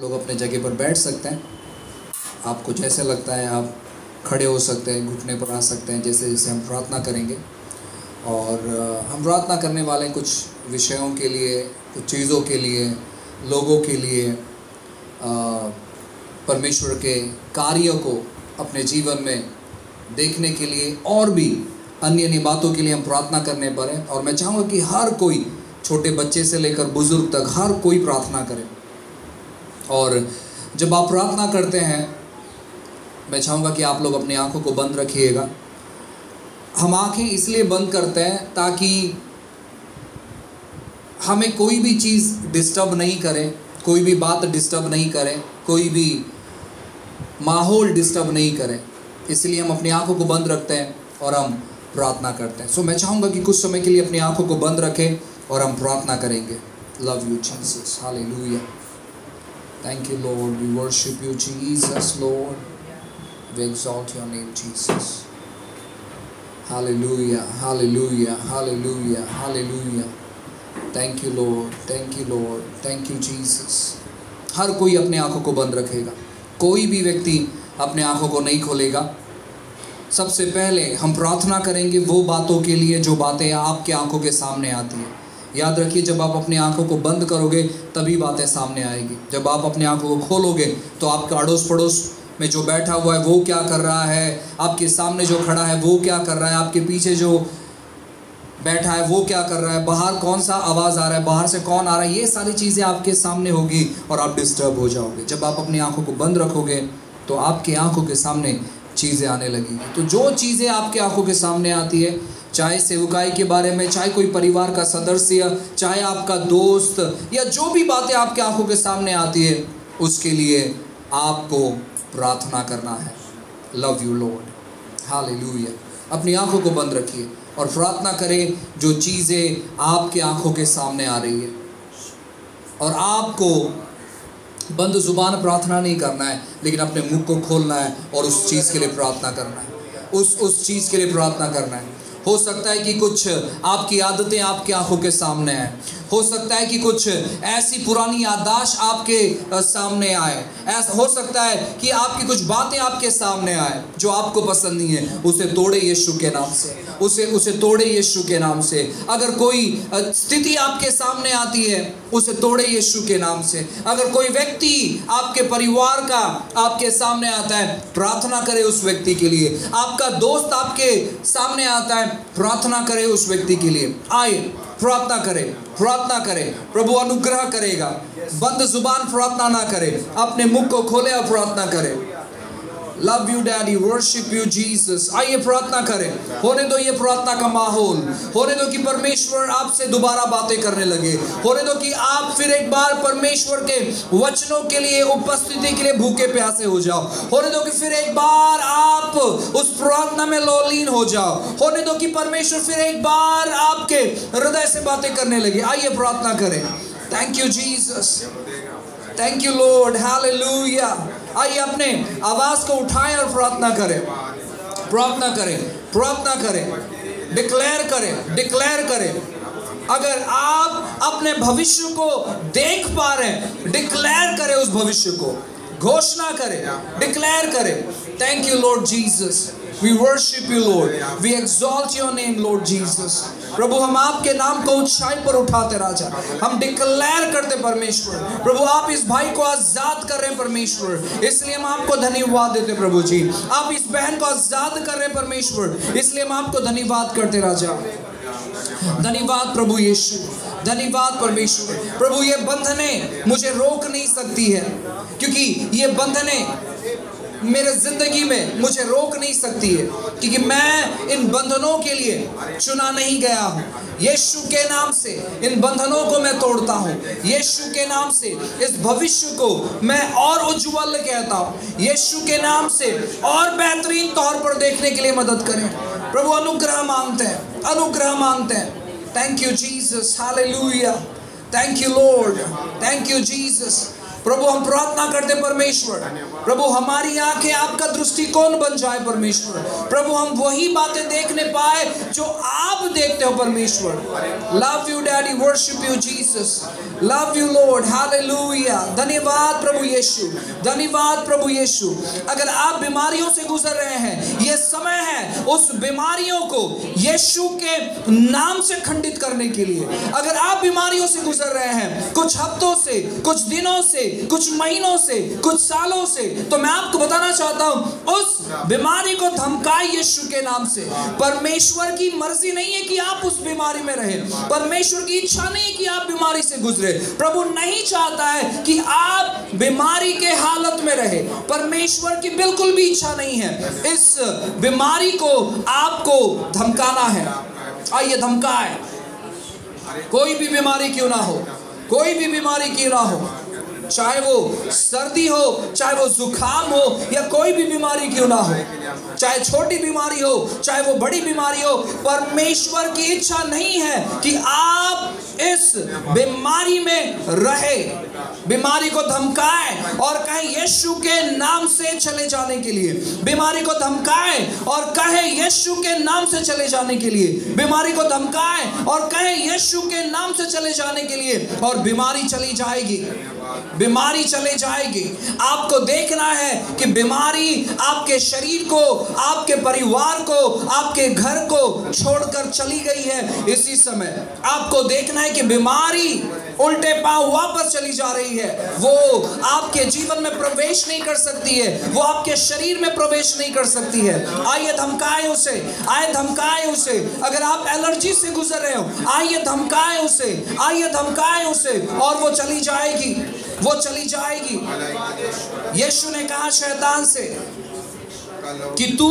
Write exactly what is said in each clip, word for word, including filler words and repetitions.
लोग अपने जगह पर बैठ सकते हैं। आपको जैसे लगता है आप खड़े हो सकते हैं, घुटने पर आ सकते हैं, जैसे जैसे हम प्रार्थना करेंगे। और हम प्रार्थना करने वाले कुछ विषयों के लिए, कुछ चीज़ों के लिए, लोगों के लिए, परमेश्वर के कार्यों को अपने जीवन में देखने के लिए और भी अन्य अन्य बातों के लिए हम प्रार्थना करने पर हैं। और मैं चाहूँगा कि हर कोई, छोटे बच्चे से लेकर बुज़ुर्ग तक, हर कोई प्रार्थना करे। और जब आप प्रार्थना करते हैं, मैं चाहूँगा कि आप लोग अपनी आंखों को बंद रखिएगा। हम आंखें इसलिए बंद करते हैं ताकि हमें कोई भी चीज़ डिस्टर्ब नहीं करे, कोई भी बात डिस्टर्ब नहीं करे, कोई भी माहौल डिस्टर्ब नहीं करे। इसलिए हम अपनी आंखों को बंद रखते हैं और हम प्रार्थना करते हैं। सो मैं चाहूँगा कि कुछ समय के लिए अपनी आंखों को बंद रखें और हम प्रार्थना करेंगे। Love you Jesus, hallelujah, thank you Lord, we worship you Jesus, Lord we exalt your name Jesus, hallelujah, hallelujah, hallelujah, hallelujah, thank you Lord, thank you Lord, thank you Jesus. हर कोई अपने आंखों को बंद रखेगा, कोई भी व्यक्ति अपने आंखों को नहीं खोलेगा। सबसे पहले हम प्रार्थना करेंगे वो बातों के लिए जो बातें आपके आंखों के सामने आती हैं। याद रखिए, जब आप अपनी आंखों को बंद करोगे तभी बातें सामने आएगी। जब आप अपनी आंखों को खोलोगे तो आपका अड़ोस पड़ोस में जो बैठा हुआ है वो क्या कर रहा है, आपके सामने जो खड़ा है वो क्या कर रहा है, आपके पीछे जो बैठा है वो क्या कर रहा है, बाहर कौन सा आवाज़ आ रहा है, बाहर से कौन आ रहा है, ये सारी चीज़ें आपके सामने होगी और आप डिस्टर्ब हो जाओगे। जब आप अपनी आंखों को बंद रखोगे तो आपकी आंखों के सामने चीज़ें आने लगेंगी। तो जो चीज़ें आपके आंखों के सामने आती है, चाहे सेवकाई के बारे में, चाहे कोई परिवार का सदस्य, चाहे आपका दोस्त, या जो भी बातें आपके आंखों के सामने आती है, उसके लिए आपको प्रार्थना करना है। Love you Lord, hallelujah. अपनी आंखों को बंद रखिए और प्रार्थना करें जो चीज़ें आपके आंखों के सामने आ रही है। और आपको बंद जुबान प्रार्थना नहीं करना है, लेकिन अपने मुंह को खोलना है और उस चीज़ के लिए प्रार्थना करना है, उस उस चीज़ के लिए प्रार्थना करना है। हो सकता है कि कुछ आपकी आदतें आपकी आंखों के सामने आए, हो सकता है कि कुछ ऐसी पुरानी याददाश्त आपके सामने आए, ऐसा हो सकता है कि आपकी कुछ बातें आपके सामने आए जो आपको पसंद नहीं है। उसे तोड़े यीशु के नाम से, उसे उसे तोड़े यीशु के नाम से। अगर कोई स्थिति आपके सामने आती है, उसे तोड़े यीशु के नाम से। अगर कोई व्यक्ति आपके परिवार का आपके सामने आता है, प्रार्थना करें उस व्यक्ति के लिए। आपका दोस्त आपके सामने आता है, प्रार्थना करें उस व्यक्ति के लिए। आए प्रार्थना करें, प्रार्थना करें, प्रभु अनुग्रह करेगा। बंद जुबान प्रार्थना ना करें, अपने मुख को खोले और प्रार्थना करें। Love you daddy, worship you Jesus. आइए प्रार्थना करें। होने दो ये प्रार्थना का माहौल, होने दो कि परमेश्वर आपसे दोबारा बातें करने लगे, होने दो कि आप फिर एक बार परमेश्वर के वचनों के लिए, उपस्थिति के लिए भूखे प्यासे हो जाओ। होने दो कि फिर एक बार आप उस प्रार्थना में लौलीन हो जाओ। होने दो कि परमेश्वर फिर एक बार आपके हृदय से बातें करने लगे। आइए प्रार्थना करें। Thank you Jesus, thank you Lord, hallelujah. आइए अपने आवाज़ को उठाएं और प्रार्थना करें, प्रार्थना करें, प्रार्थना करें, डिक्लेयर करें, डिक्लेयर करें। अगर आप अपने भविष्य को देख पा रहे हैं, डिक्लेयर करें उस भविष्य को, घोषणा करें, डिक्लेयर करें। Thank you Lord Jesus, we worship you Lord, we exalt your name Lord Jesus. प्रभु हम आपके नाम को ऊंचाई पर उठाते राजा, हम डिक्लेयर करते परमेश्वर। प्रभु आप इस भाई को आजाद कर रहे हैं परमेश्वर, इसलिए हम आपको धन्यवाद देते प्रभु जी। आप इस बहन को आजाद कर रहे हैं परमेश्वर, इसलिए हम आपको धन्यवाद करते राजा। धन्यवाद प्रभु यीशु, धन्यवाद परमेश्वर। प्रभु ये बंधने मुझे रोक नहीं सकती है, क्योंकि ये बंधने मेरे जिंदगी में मुझे रोक नहीं सकती है, क्योंकि मैं इन बंधनों के लिए चुना नहीं गया हूँ। यीशु के नाम से इन बंधनों को मैं तोड़ता हूँ। यीशु के नाम से इस भविष्य को मैं और उज्जवल कहता हूँ। यीशु के नाम से और बेहतरीन तौर पर देखने के लिए मदद करें प्रभु। अनुग्रह मांगते हैं, अनुग्रह मांगते हैं। Thank you Jesus, hallelujah. Thank you Lord, thank you Jesus. प्रभु हम प्रार्थना करते परमेश्वर, प्रभु हमारी आंखें आपका दृष्टिकोण बन जाए परमेश्वर। प्रभु हम वही बातें देखने पाए जो आप देखते हो परमेश्वर। Love you daddy, worship you Jesus, love you Lord, hallelujah. धन्यवाद प्रभु यीशु, धन्यवाद प्रभु यीशु। अगर आप बीमारियों से गुजर रहे हैं, ये समय है उस बीमारियों को यीशु के नाम से खंडित करने के लिए। अगर आप बीमारियों से गुजर रहे हैं कुछ हफ्तों से, कुछ दिनों से, कुछ महीनों से, कुछ सालों से, तो मैं आपको बताना चाहता हूं उस बीमारी को धमकाए यीशु के नाम से। परमेश्वर की मर्जी नहीं है कि आप उस बीमारी में रहे, परमेश्वर की इच्छा नहीं है कि आप बीमारी से गुजरे। प्रभु नहीं चाहता है कि आप बीमारी के हालत में रहे, परमेश्वर की बिल्कुल भी इच्छा नहीं है। इस बीमारी को आपको धमकाना है। आइए धमकाए, कोई भी बीमारी क्यों ना हो, कोई भी बीमारी क्यों ना हो, चाहे वो सर्दी हो, चाहे वो जुकाम हो, या कोई भी बीमारी क्यों ना हो, चाहे छोटी बीमारी हो, चाहे वो बड़ी बीमारी हो, परमेश्वर की इच्छा नहीं है कि आप इस बीमारी में रहे। बीमारी को धमकाए और कहे यीशु के नाम से चले जाने के लिए, बीमारी को धमकाए और कहे यीशु के नाम से चले जाने के लिए, बीमारी को धमकाए और कहे यीशु के नाम से चले जाने के लिए, और बीमारी चली जाएगी, बीमारी चले जाएगी। आपको देखना है कि बीमारी आपके शरीर को, आपके परिवार को, आपके घर को छोड़कर चली गई है। इसी समय आपको देखना है कि बीमारी उल्टे पांव वापस चली जा रही है, वो आपके जीवन में प्रवेश नहीं कर सकती है, वो आपके शरीर में प्रवेश नहीं कर सकती है। आइए धमकाए उसे, आइए धमकाए उसे। अगर आप एलर्जी से गुजर रहे हो, आइए धमकाए उसे, आइए धमकाए उसे, और वो चली जाएगी, वो चली जाएगी। यीशु ने कहा शैतान से कि तू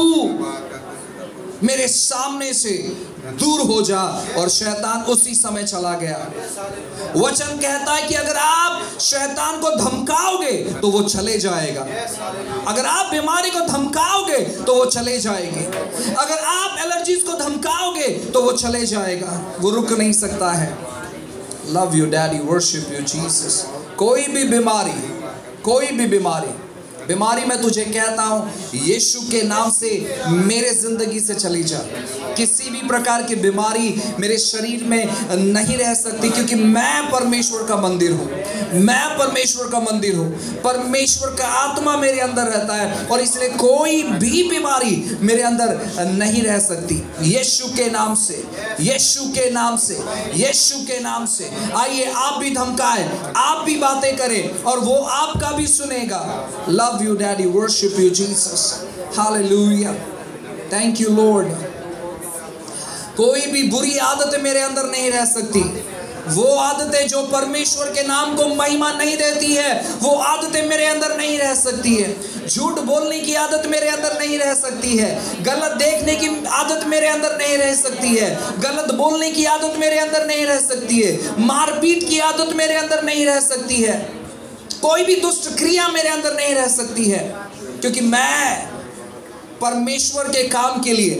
मेरे सामने से दूर हो जा, और शैतान उसी समय चला गया। वचन कहता है कि अगर आप शैतान को धमकाओगे तो वो चले जाएगा, अगर आप बीमारी को धमकाओगे तो वो चले जाएगी, अगर आप एलर्जीज को धमकाओगे तो वो चले जाएगा, वो रुक नहीं सकता है। Love you daddy, worship you Jesus. कोई भी बीमारी, कोई भी बीमारी बीमारी मैं तुझे कहता हूँ यीशु के नाम से मेरे जिंदगी से चली जा। किसी भी प्रकार की बीमारी मेरे शरीर में नहीं रह सकती, क्योंकि मैं परमेश्वर का मंदिर हूँ, मैं परमेश्वर का मंदिर हूँ, परमेश्वर का आत्मा मेरे अंदर रहता है, और इसलिए कोई भी बीमारी मेरे अंदर नहीं रह सकती। यीशु के नाम से, यीशु के नाम से, यीशु के नाम से। आइए आप भी धमकाएं, आप भी बातें करें, और वो आपका भी सुनेगा। Love you daddy, worship you Jesus, hallelujah, thank you Lord। कोई भी बुरी आदतें मेरे अंदर नहीं रह सकती, वो आदतें जो परमेश्वर के नाम को महिमा नहीं देती है, वो आदतें मेरे अंदर नहीं रह सकती है। झूठ बोलने की आदत मेरे अंदर नहीं रह सकती है, गलत देखने की आदत मेरे अंदर नहीं रह सकती है, गलत बोलने की आदत मेरे अंदर नहीं रह सकती है, मारपीट की आदत मेरे अंदर नहीं रह सकती है, कोई भी दुष्ट क्रिया मेरे अंदर नहीं रह सकती है, क्योंकि मैं परमेश्वर के काम के लिए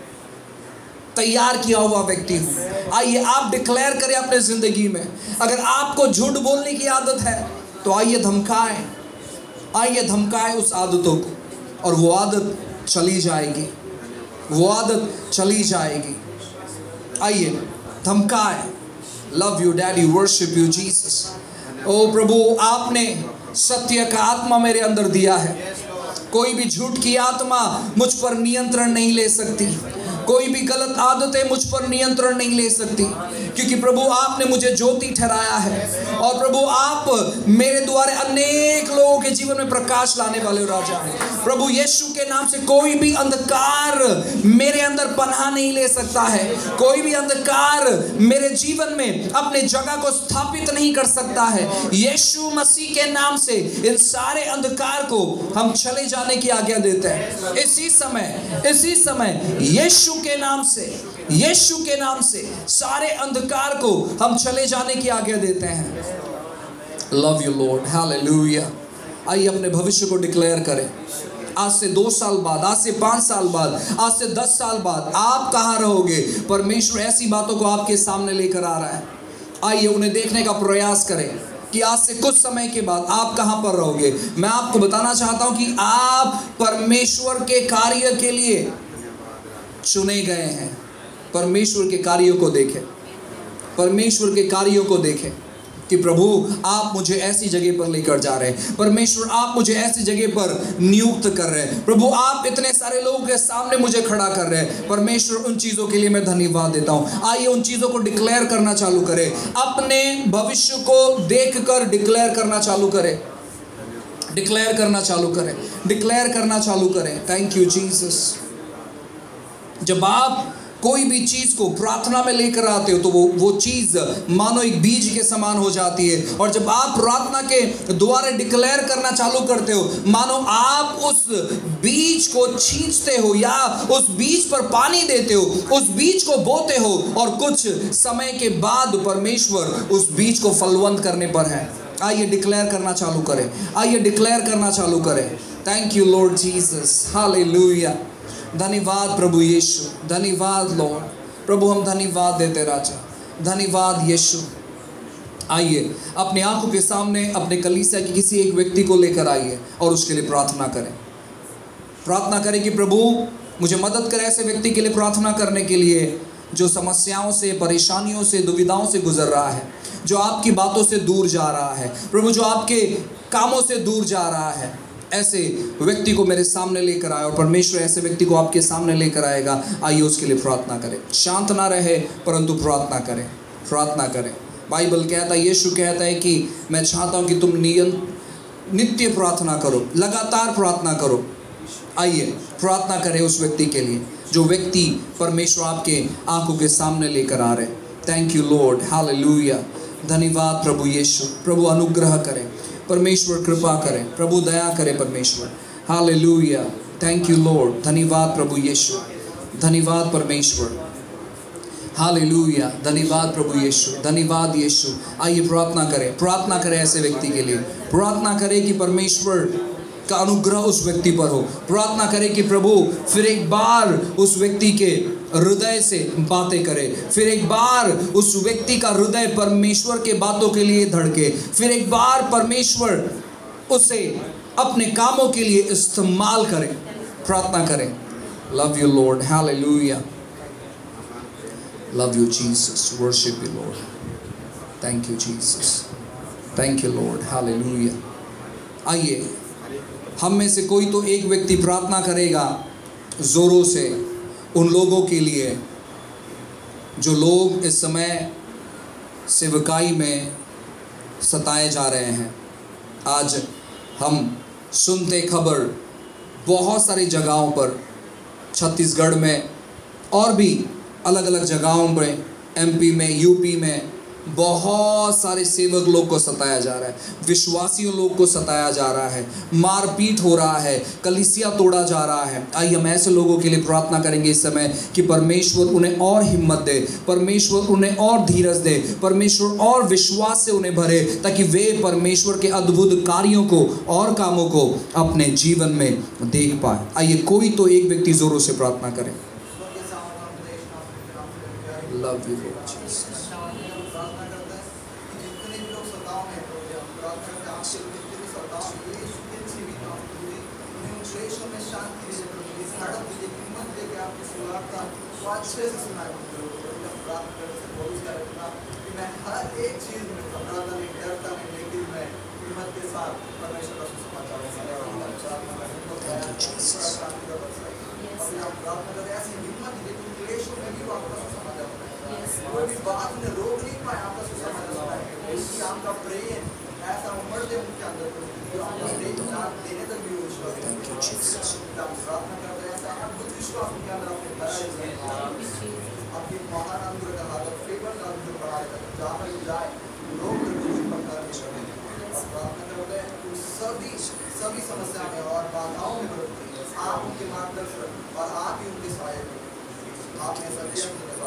तैयार किया हुआ व्यक्ति हूँ। आइए आप डिक्लेयर करें अपने जिंदगी में, अगर आपको झूठ बोलने की आदत है तो आइए धमकाएं, आइए धमकाएं उस आदतों को, और वो आदत चली जाएगी, वो आदत चली जाएगी। आइए धमकाएं। Love you daddy, worship you Jesus. ओ प्रभु, आपने सत्य का आत्मा मेरे अंदर दिया है, कोई भी झूठ की आत्मा मुझ पर नियंत्रण नहीं ले सकती, कोई भी गलत आदतें मुझ पर नियंत्रण नहीं ले सकती, क्योंकि प्रभु आपने मुझे ज्योति ठहराया है, और प्रभु आप मेरे द्वारा अनेक लोगों के जीवन में प्रकाश लाने वाले राजा हैं। प्रभु यीशु के नाम से कोई भी अंधकार मेरे अंदर पनाह नहीं ले सकता है, कोई भी अंधकार मेरे जीवन में अपने जगह को स्थापित नहीं कर सकता है। यीशु मसीह के नाम से इन सारे अंधकार को हम चले जाने की आज्ञा देते हैं। इसी समय, इसी समय यीशु के नाम से, यीशु के नाम से सारे अंधकार को हम चले जाने की आज्ञा देते हैं। Love you Lord, hallelujah. आइए अपने भविष्य को डिक्लेयर करें। आज से दो साल बाद, आज से पाँच साल बाद, आज से दस साल बाद आप कहाँ रहोगे? परमेश्वर ऐसी बातों को आपके सामने लेकर आ रहा है। आइए उन्हें देखने का प्रयास करें कि आज से कुछ समय के बाद आप कहां पर रहोगे। मैं आपको बताना चाहता हूं कि आप परमेश्वर के कार्य के लिए चुने गए हैं। परमेश्वर के कार्यों को देखें, परमेश्वर के कार्यों को देखें कि प्रभु आप मुझे ऐसी जगह पर लेकर जा रहे हैं, परमेश्वर आप मुझे ऐसी जगह पर नियुक्त कर रहे हैं, प्रभु आप इतने सारे लोगों के सामने मुझे खड़ा कर रहे हैं। परमेश्वर उन चीज़ों के लिए मैं धन्यवाद देता हूँ। आइए उन चीज़ों को डिक्लेयर करना चालू करें, अपने भविष्य को देखकर डिक्लेयर करना चालू करें, डिक्लेयर करना चालू करें, डिक्लेयर करना चालू करें। Thank you Jesus. जब आप कोई भी चीज़ को प्रार्थना में लेकर आते हो तो वो वो चीज़ मानो एक बीज के समान हो जाती है। और जब आप प्रार्थना के द्वारा डिक्लेयर करना चालू करते हो, मानो आप उस बीज को छींचते हो या उस बीज पर पानी देते हो, उस बीज को बोते हो और कुछ समय के बाद परमेश्वर उस बीज को फलवंत करने पर है। आइए डिक्लेयर करना चालू करें, आइए डिक्लेयर करना चालू करें। Thank you Lord Jesus, hallelujah. धन्यवाद प्रभु यीशु, धन्यवाद लॉर्ड। प्रभु हम धन्यवाद देते राजा, धन्यवाद यीशु। आइए अपनी आंखों के सामने अपने कलीसिया के किसी एक व्यक्ति को लेकर आइए और उसके लिए प्रार्थना करें। प्रार्थना करें कि प्रभु मुझे मदद करें ऐसे व्यक्ति के लिए प्रार्थना करने के लिए जो समस्याओं से, परेशानियों से, दुविधाओं से गुजर रहा है, जो आपकी बातों से दूर जा रहा है, प्रभु जो आपके कामों से दूर जा रहा है। ऐसे व्यक्ति को मेरे सामने लेकर आए और परमेश्वर ऐसे व्यक्ति को आपके सामने लेकर आएगा। आइए उसके लिए प्रार्थना करें। शांत ना रहे परंतु प्रार्थना करें, प्रार्थना करें। बाइबल कहता है, यीशु कहता है कि मैं चाहता हूं कि तुम नियंत नित्य प्रार्थना करो, लगातार प्रार्थना करो। आइए प्रार्थना करें उस व्यक्ति के लिए जो व्यक्ति परमेश्वर आपके आंखों के सामने लेकर आ रहे। Thank you Lord, hallelujah. धन्यवाद प्रभु यीशु। प्रभु अनुग्रह करें, परमेश्वर कृपा करें, प्रभु दया करें परमेश्वर। Hallelujah, thank you Lord. धन्यवाद प्रभु यीशु, धन्यवाद परमेश्वर। हालेलुया, धन्यवाद प्रभु यीशु, धन्यवाद यीशु। आइए प्रार्थना करें, प्रार्थना करें ऐसे व्यक्ति के लिए। प्रार्थना करें कि परमेश्वर का अनुग्रह उस व्यक्ति पर हो। प्रार्थना करें कि प्रभु फिर एक बार उस व्यक्ति के हृदय से बातें करें, फिर एक बार उस व्यक्ति का हृदय परमेश्वर के बातों के लिए धड़के, फिर एक बार परमेश्वर उसे अपने कामों के लिए इस्तेमाल करें। प्रार्थना करें। Love you Lord, hallelujah. Love you Jesus, worship you Lord. Thank you Jesus, thank you Lord, hallelujah. आइए हम में से कोई तो एक व्यक्ति प्रार्थना करेगा जोरों से उन लोगों के लिए जो लोग इस समय सेवकाई में सताए जा रहे हैं। आज हम सुनते खबर बहुत सारी जगहों पर, छत्तीसगढ़ में और भी अलग अलग जगहों में, एमपी में, यूपी में बहुत सारे सेवक लोग को सताया जा रहा है, विश्वासियों लोग को सताया जा रहा है, मारपीट हो रहा है, कलीसिया तोड़ा जा रहा है। आइए हम ऐसे लोगों के लिए प्रार्थना करेंगे इस समय कि परमेश्वर उन्हें और हिम्मत दे, परमेश्वर उन्हें और धीरज दे, परमेश्वर और विश्वास से उन्हें भरे, ताकि वे परमेश्वर के अद्भुत कार्यों को और कामों को अपने जीवन में देख पाए। आइए कोई तो एक व्यक्ति जोरों से प्रार्थना करें। Love you Lord Jesus. अच्छे से सुना है मैं हर एक चीज में घबराता नहीं, डरता नहीं, लेकिन मैं हिम्मत के साथ परमेश्वर का सुसमाचार ऐसी हिम्मत, लेकिन क्लेशों में भी वो आपका सुसमाचार कोई भी बात उन्हें रोक नहीं पाए आपका सुसमाचार है। उसकी आपका प्रेम ऐसा उमड़ दे उनके अंदर आपका प्रेम देने तक भी विश्वास प्रार्थना करते हैं। ऐसा अद्भुत विश्वास उनके अंदर आपने भरा आपकी महान अनुग्रह का हाथ, फेवर का अनुग्रह बढ़ाएगा, जहाँ पर जाए लोग प्रकार के और प्रार्थना करते हैं सभी सभी समस्या में और बाधाओं में आप उनके मार्गदर्शन और आप ही उनके सहायक आपने सभी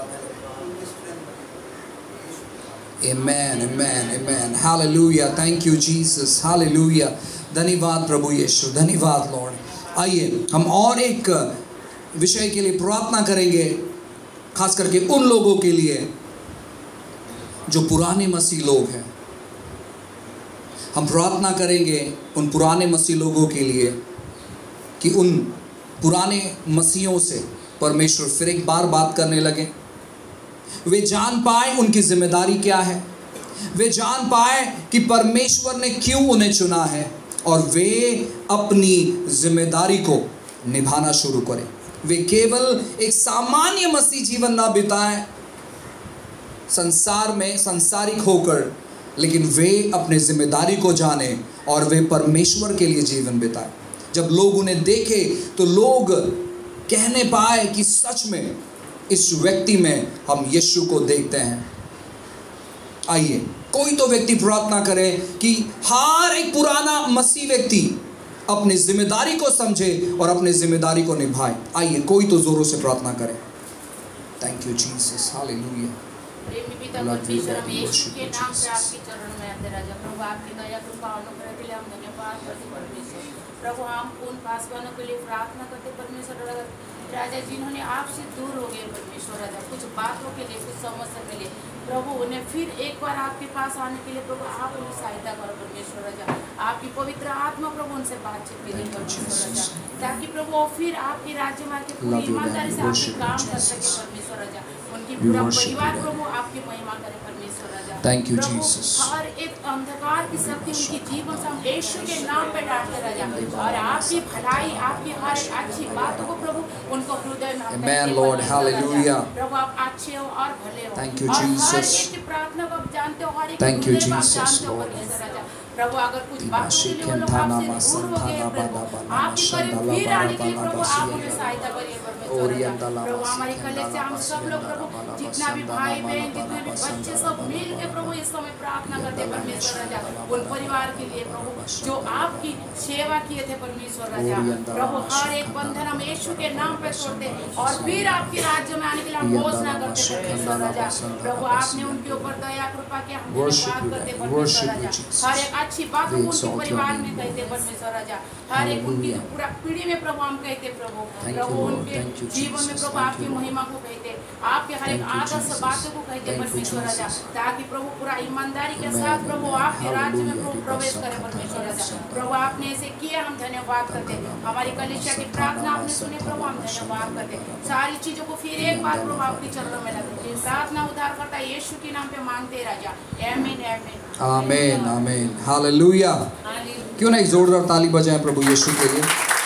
Amen, amen, amen. Hallelujah. Thank you Jesus. Hallelujah. धन्यवाद प्रभु यीशु, धन्यवाद लॉर्ड। आइए हम और एक विषय के लिए प्रार्थना करेंगे, खास करके उन लोगों के लिए जो पुराने मसीह लोग हैं, हम प्रार्थना करेंगे उन पुराने मसीह लोगों के लिए कि उन पुराने मसीहों से परमेश्वर फिर एक बार बात करने लगे। वे जान पाए उनकी जिम्मेदारी क्या है, वे जान पाए कि परमेश्वर ने क्यों उन्हें चुना है, और वे अपनी जिम्मेदारी को निभाना शुरू करें। वे केवल एक सामान्य मसीह जीवन ना बिताएं संसार में सांसारिक होकर, लेकिन वे अपने जिम्मेदारी को जाने और वे परमेश्वर के लिए जीवन बिताएं। जब लोग उन्हें देखे तो लोग कहने पाए कि सच में इस व्यक्ति में हम यीशु को देखते हैं। आइए कोई तो व्यक्ति प्रार्थना करे कि हर एक पुराना मसीह व्यक्ति अपनी जिम्मेदारी को समझे और अपनी जिम्मेदारी को निभाए। आइए कोई तो जोरों से प्रार्थना करे। Thank you Jesus, hallelujah. प्रेमी पिता परमेश्वर, हम यीशु के नाम से आपके चरणों में आते राजा प्रभु, आपकी दया कृपा अनुग्रह के लिए हम धन्यवाद करते परमेश्वर। प्रभु हम उन पासवानों के लिए प्रार्थना करते परमेश्वर राजा जिन्होंने आपसे दूर हो गए परमेश्वर राजा, कुछ बातों के लिए, कुछ समस्या के लिए प्रभु उन्हें फिर एक बार आपके पास आने के लिए प्रभु आप उन्हें सहायता करो परमेश्वर राजा। आपकी पवित्र आत्मा प्रभु उनसे बातचीत करें परमेश्वर राजा, ताकि प्रभु वो फिर आपके राज्य में आके पूरी ईमानदारी से आपके काम कर सके परमेश्वर राजा। उनकी पूरा परिवार प्रभु आपकी महिमा करे परमेश्वर राजा। Thank you Jesus. हर एक अंधकार की शक्ति उनकी जीवन से हम यीशु के नाम पे डालते राजा, और आपकी भलाई, आपकी हर एक अच्छी बातों को प्रभु उनको हृदय में Amen Lord, hallelujah। प्रभु आप अच्छे हो और भले हो। Thank you और Jesus। हर एक की प्रार्थना को आप जानते हो, हर एक Thank you हृदय को आप Jesus, जानते हो Lord। परमेश्वर राजा। प्रभु अगर कुछ बातों के लिए वो लोग आपसे दूर हो गए प्रभु, आपके करीब फिर आने के लिए प्रभु आप उन्हें सहायता करिए परमेश्वर राजा। प्रभु हमारी कलीसिया से हम सब लोग प्रभु जितना भी भाई बहन, जितने भी बच्चे सब मिल के प्रभु इस समय प्रार्थना करते हैं परमेश्वर राजा, उन परिवार के लिए प्रभु जो आपकी सेवा किए थे परमेश्वर राजा। प्रभु हर एक बंधन हम यीशु के नाम पे तोड़ते और फिर आपके राज्य में आने के लिए हम घोषणा करते परमेश्वर राजा। प्रभु आपने उनके ऊपर दया कृपा के हम धन्यवाद करते परमेश्वर राजा। हर एक अच्छी बातों को उनके परिवार में कहते परमेश्वर राजा, हर एक उनकी पूरा पीढ़ी में प्रभु हम कहते प्रभु, प्रभु उनके जीवन में प्रभु आपकी महिमा को कहते, आपके हर एक आदर्श बातों को कहते परमेश्वर राजा, ताकि प्रभु पूरा ईमानदारी के साथ प्रभु आपके राज्य में प्रभु प्रवेश करे परमेश्वर राजा। प्रभु आपने ऐसे किया, हम धन्यवाद करते। हमारी कलीसिया की प्रार्थना आपने सुने प्रभु, हम धन्यवाद करते। सारी चीजों को फिर एक बार प्रभु आपके चरणों में लगते प्रार्थना उद्धार करता यीशु के नाम पे मांगते राजा, आमीन आमीन आमीन आमीन, हालेलुया। क्यों ना एक जोरदार ताली बजाएं प्रभु यीशु के लिए।